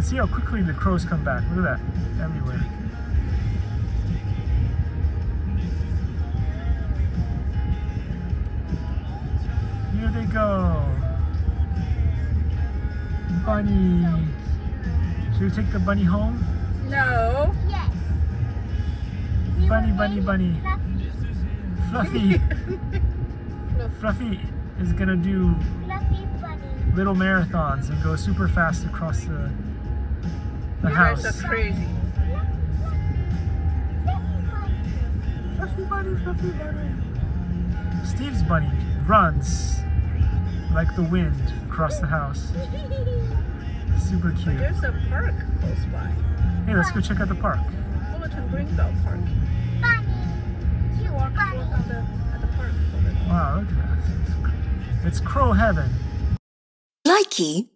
See how quickly the crows come back. Look at that. Everywhere. Here they go. Bunny. Should we take the bunny home? No. Yes. Bunny, bunny, bunny. Fluffy. Fluffy is gonna do Fluffy bunny. little marathons and go super fast across the house. You guys are crazy. Fluffy bunny, fluffy bunny. Steve's bunny runs like the wind across the house. Super But cute. there's a park close by. Hey, let's go check out the park. Fullerton Google Park. Bunny. Cute Walk bunny. at the park. Fullerton. Wow, look at that. It's crow heaven. Likey